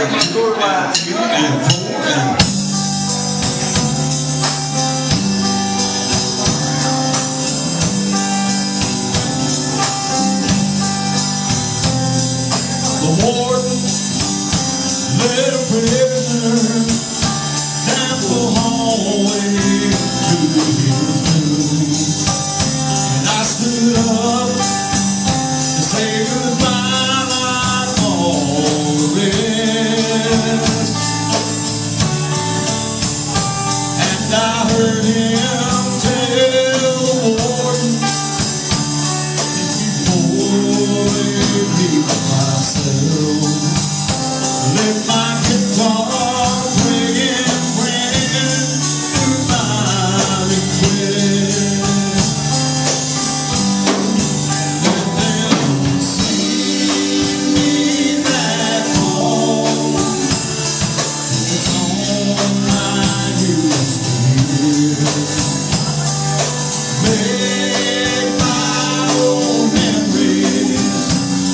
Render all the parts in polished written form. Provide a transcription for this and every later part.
The warden led a prisoner down the hallway to his doom, and I stood up to say goodbye like all the rest, and I heard him tell the warden just before they leave myself, let my guitar play and friend to my request, and let them sing me that home, the song I used to hear, make my old memories.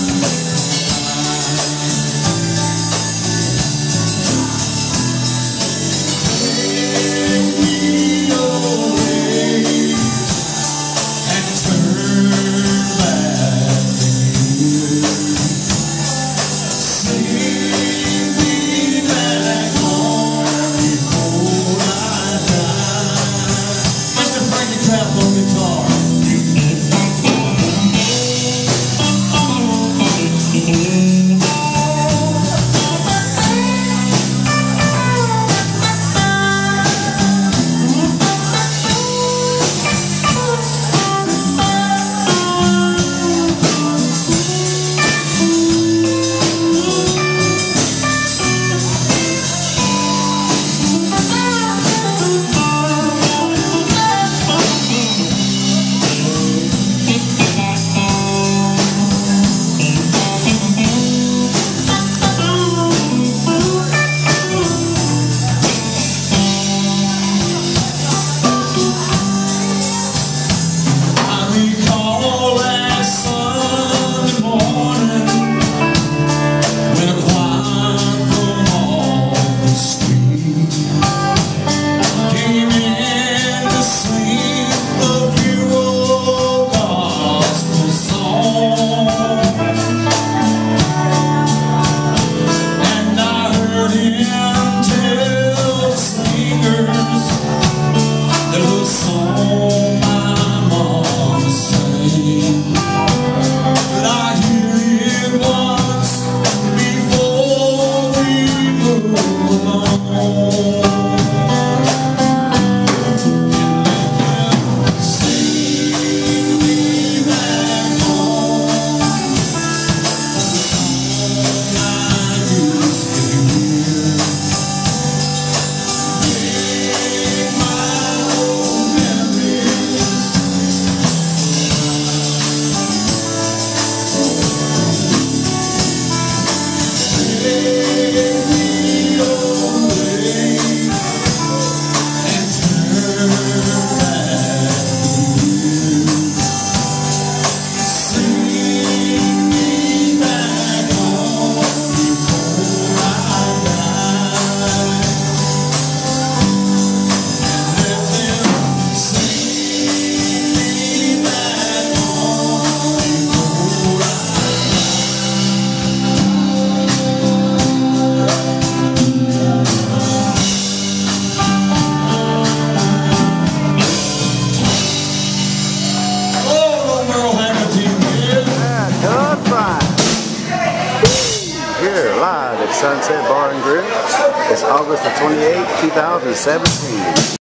Here, live at Sunset Bar and Grill. It's August the 28th, 2017.